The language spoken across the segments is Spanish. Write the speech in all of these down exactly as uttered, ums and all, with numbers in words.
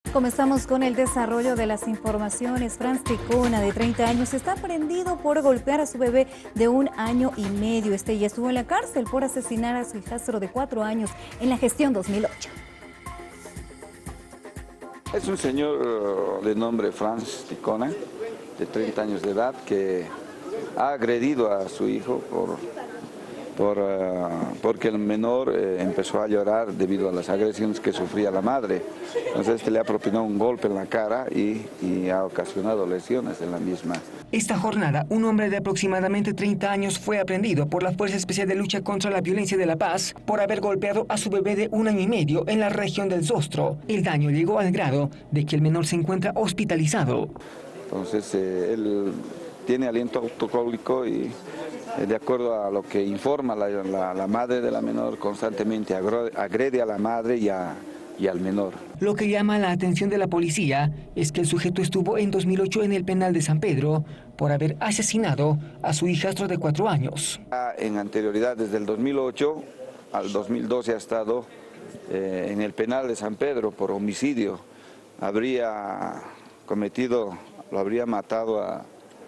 Comenzamos con el desarrollo de las informaciones. Franz Ticona, de treinta años, está prendido por golpear a su bebé de un año y medio. Este ya estuvo en la cárcel por asesinar a su hijastro de cuatro años en la gestión dos mil ocho. Es un señor de nombre Franz Ticona, de treinta años de edad, que ha agredido a su hijo por, por, uh, porque el menor eh, empezó a llorar debido a las agresiones que sufría la madre. Entonces este le ha propinado un golpe en la cara y, y ha ocasionado lesiones en la misma. Esta jornada, un hombre de aproximadamente treinta años fue aprehendido por la Fuerza Especial de Lucha contra la Violencia de La Paz por haber golpeado a su bebé de un año y medio en la región del Sostro. El daño llegó al grado de que el menor se encuentra hospitalizado. Entonces eh, él tiene aliento autocólico y eh, de acuerdo a lo que informa la, la, la madre de la menor, constantemente agrede a la madre y a y al menor. Lo que llama la atención de la policía es que el sujeto estuvo en dos mil ocho en el penal de San Pedro por haber asesinado a su hijastro de cuatro años. En anterioridad, desde el dos mil ocho al dos mil doce ha estado eh, en el penal de San Pedro por homicidio. Habría cometido, lo habría matado a,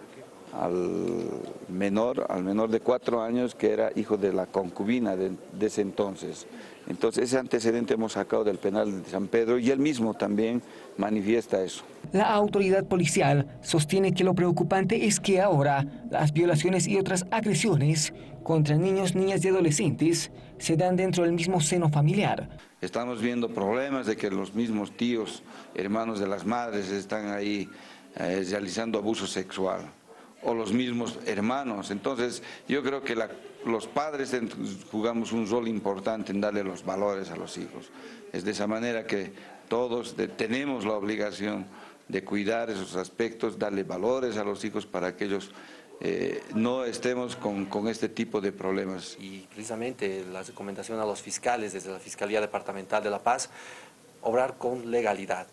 al menor, al menor de cuatro años, que era hijo de la concubina de, de ese entonces. Entonces ese antecedente hemos sacado del penal de San Pedro y él mismo también manifiesta eso. La autoridad policial sostiene que lo preocupante es que ahora las violaciones y otras agresiones contra niños, niñas y adolescentes se dan dentro del mismo seno familiar. Estamos viendo problemas de que los mismos tíos, hermanos de las madres están ahí eh, realizando abuso sexual, o los mismos hermanos. Entonces yo creo que la, los padres jugamos un rol importante en darle los valores a los hijos. Es de esa manera que todos de, tenemos la obligación de cuidar esos aspectos, darle valores a los hijos para que ellos eh, no estemos con, con este tipo de problemas. Y precisamente la recomendación a los fiscales desde la Fiscalía Departamental de La Paz, obrar con legalidad.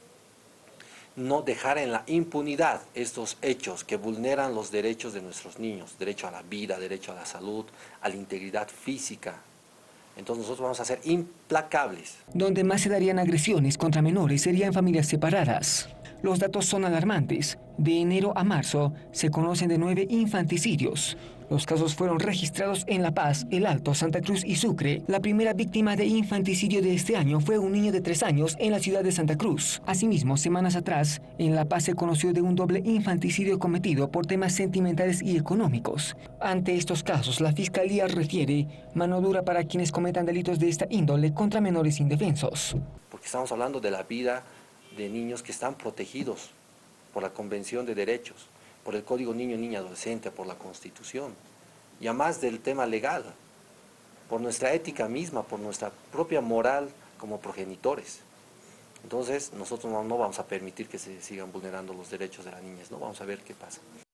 No dejar en la impunidad estos hechos que vulneran los derechos de nuestros niños, derecho a la vida, derecho a la salud, a la integridad física. Entonces nosotros vamos a ser implacables. Donde más se darían agresiones contra menores serían familias separadas. Los datos son alarmantes. De enero a marzo se conocen de nueve infanticidios. Los casos fueron registrados en La Paz, El Alto, Santa Cruz y Sucre. La primera víctima de infanticidio de este año fue un niño de tres años en la ciudad de Santa Cruz. Asimismo, semanas atrás, en La Paz se conoció de un doble infanticidio cometido por temas sentimentales y económicos. Ante estos casos, la Fiscalía refiere mano dura para quienes cometan delitos de esta índole contra menores indefensos. Porque estamos hablando de la vida de niños que están protegidos por la Convención de Derechos, por el Código Niño, Niña, Adolescente, por la Constitución, y además del tema legal, por nuestra ética misma, por nuestra propia moral como progenitores. Entonces nosotros no, no vamos a permitir que se sigan vulnerando los derechos de las niñas, no vamos a ver qué pasa.